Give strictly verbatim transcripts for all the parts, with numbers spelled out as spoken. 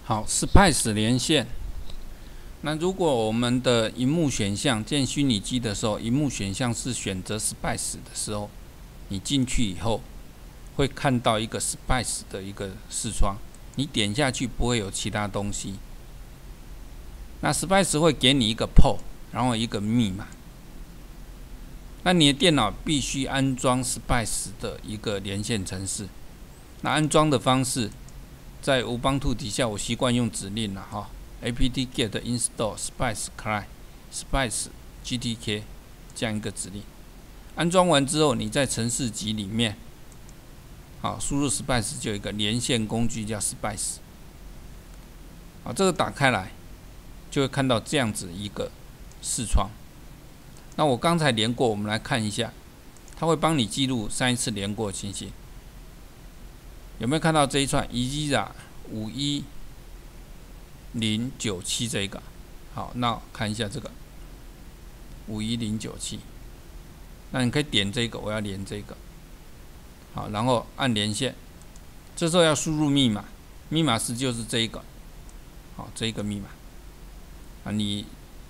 好 ，Spice 连线。那如果我们的荧幕选项建虚拟机的时候，荧幕选项是选择 Spice 的时候，你进去以后会看到一个 Spice 的一个视窗，你点下去不会有其他东西。那 Spice 会给你一个 P O， 然后一个密码。那你的电脑必须安装 Spice 的一个连线程式。那安装的方式，在 Ubuntu 底下，我习惯用指令了哈 ，apt get install spice client spice G T K 这样一个指令。安装完之后，你在程式集里面，好，输入 Spice 就有一个连线工具叫 Spice。好，这个打开来，就会看到这样子一个视窗。那我刚才连过，我们来看一下，它会帮你记录上一次连过的情形。有没有看到这一串 E Z A 五一零九七这个？好，那看一下这个五一零九七。那你可以点这个，我要连这个。好，然后按连线。这时候要输入密码，密码是就是这一个。好，这一个密码。啊，你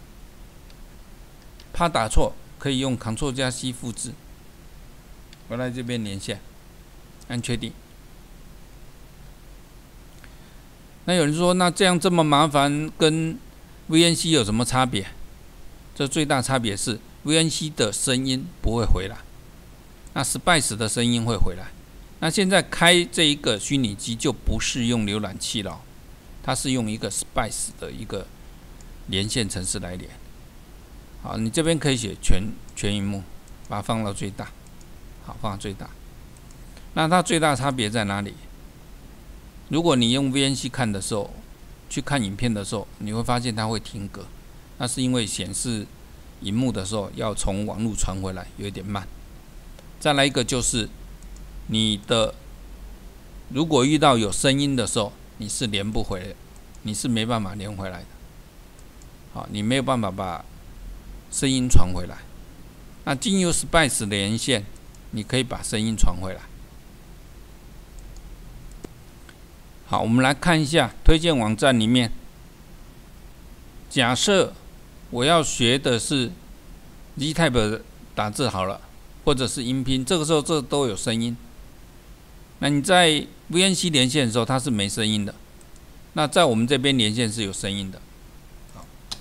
怕打错，可以用 Ctrl 加 C 复制。我来这边连线，按确定。那有人说，那这样这么麻烦，跟 V N C 有什么差别？这最大差别是 V N C 的声音不会回来，那 Spice 的声音会回来。那现在开这一个虚拟机就不是用浏览器了，它是用一个 Spice 的一个连线程式来连。好，你这边可以写全全萤幕，把它放到最大。好，放到最大。那它最大差别在哪里？如果你用 V N C 看的时候，去看影片的时候，你会发现它会停格，那是因为显示萤幕的时候要从网络传回来，有一点慢。再来一个就是，你的如果遇到有声音的时候，你是连不回来，你是没办法连回来的。好，你没有办法把声音传回来。那经由 Spice 连线，你可以把声音传回来。好，我们来看一下推荐网站里面。假设我要学的是 Z-Type 打字好了，或者是音频，这个时候这都有声音。那你在 V N C 连线的时候，它是没声音的。那在我们这边连线是有声音的。好，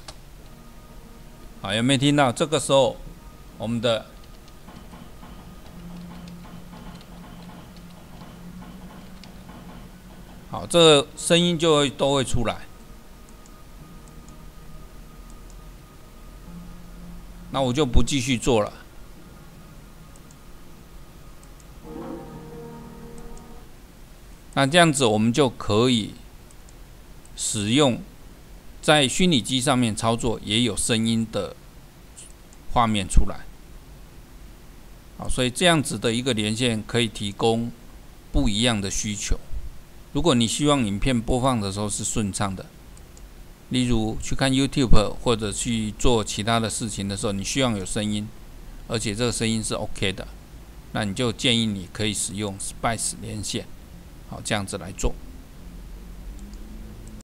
好，有没有听到？这个时候我们的好，这个声音就会都会出来。那我就不继续做了。那这样子我们就可以使用在虚拟机上面操作，也有声音的画面出来。好，所以这样子的一个连线可以提供不一样的需求。如果你希望影片播放的时候是顺畅的，例如去看 YouTube 或者去做其他的事情的时候，你需要有声音，而且这个声音是 OK 的，那你就建议你可以使用 Spice 连线，好，这样子来做。